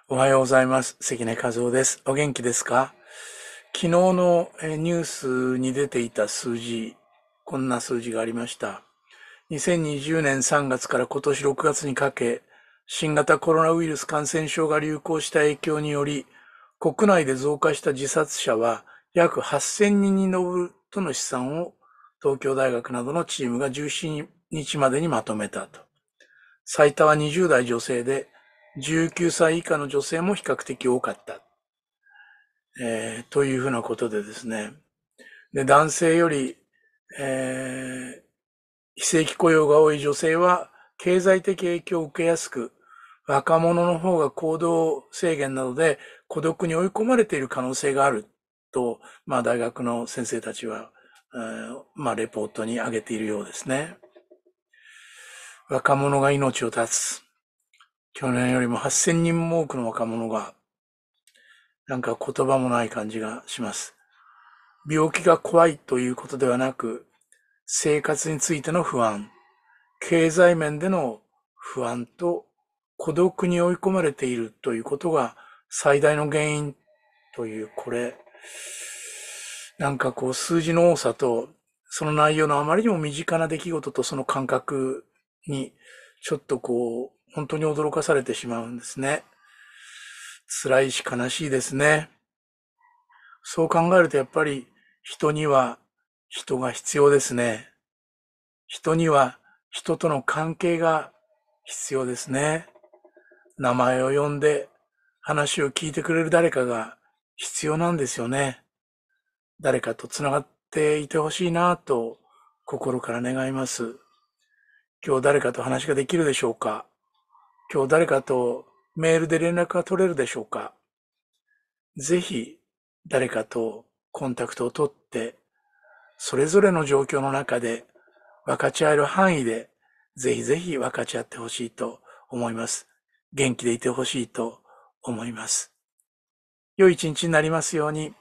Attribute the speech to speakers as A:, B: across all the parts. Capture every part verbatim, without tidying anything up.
A: おはようございます。関根和夫です。お元気ですか？昨日のえーニュースに出ていた数字、こんな数字がありました。にせんにじゅうねんさんがつから今年ろくがつにかけ、新型コロナウイルス感染症が流行した影響により、国内で増加した自殺者は約はっせんにんに上るとの試算を東京大学などのチームがじゅうしちにちまでにまとめたと。最多はにじゅうだい女性で、じゅうきゅうさい以下の女性も比較的多かった。えーというふうなことでですね。で、男性より、えー非正規雇用が多い女性は経済的影響を受けやすく、若者の方が行動制限などで孤独に追い込まれている可能性があると、まあ大学の先生たちは、えーまあレポートに挙げているようですね。若者が命を絶つ。去年よりもはっせんにんも多くの若者が、なんか言葉もない感じがします。病気が怖いということではなく、生活についての不安、経済面での不安と孤独に追い込まれているということが最大の原因という、これ、なんかこう数字の多さと、その内容のあまりにも身近な出来事とその感覚に、ちょっとこう、本当に驚かされてしまうんですね。辛いし悲しいですね。そう考えるとやっぱり人には人が必要ですね。人には人との関係が必要ですね。名前を呼んで話を聞いてくれる誰かが必要なんですよね。誰かとつながっていてほしいなと心から願います。今日誰かと話ができるでしょうか？今日誰かとメールで連絡が取れるでしょうか？ぜひ誰かとコンタクトを取って、それぞれの状況の中で分かち合える範囲で、ぜひぜひ分かち合ってほしいと思います。元気でいてほしいと思います。良い一日になりますように。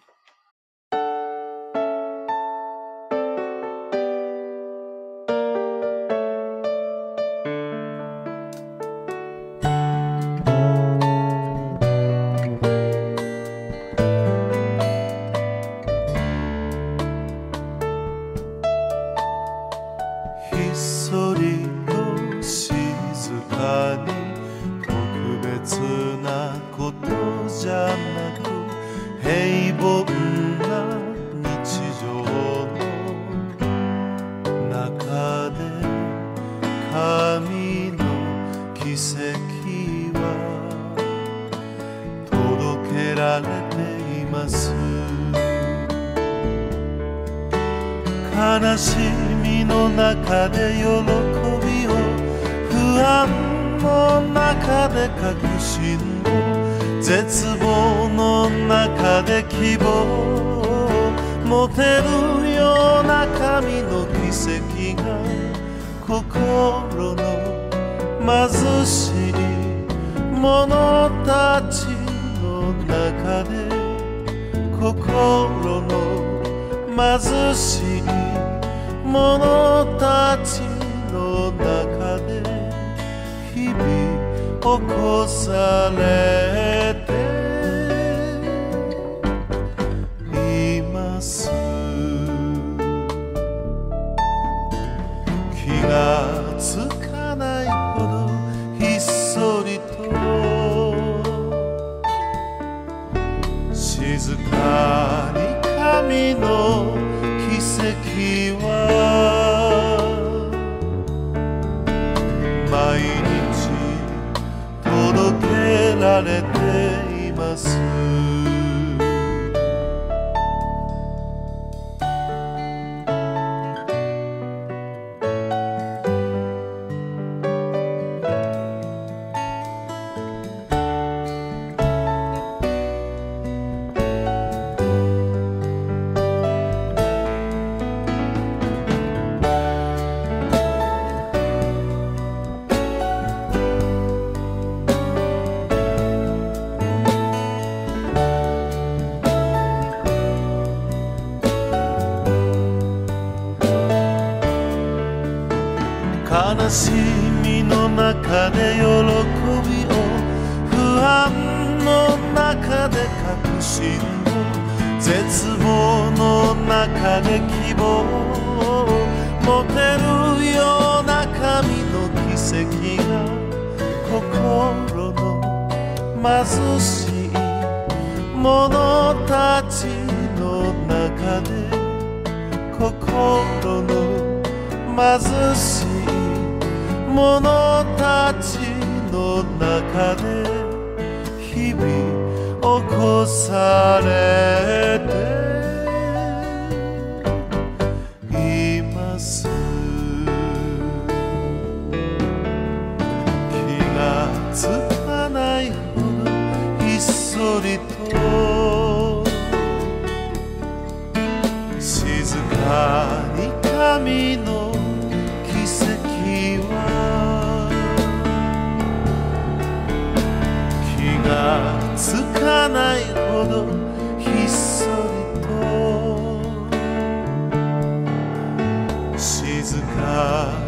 B: ひっそりと静かに特別なことじゃなく平凡な日常の中で神の奇跡は届けられています。悲しみの中で喜びを、不安の中で確信を、絶望の中で希望を持てるような神の奇跡が心の貧しい者たちの中で、心の貧しい者たちの中で日々起こされています。気がつかないほどひっそりと静かに神の奇跡は毎日届けられています。悲しみの中で喜びを、不安確信を絶望の中で希望を持てるような神の奇跡が心の貧しい者たちの中で心の貧しい者たちの中で日々起こされています。気がつかないほどひっそりと静かに神の奇跡は気がつかないほどひっそりと静か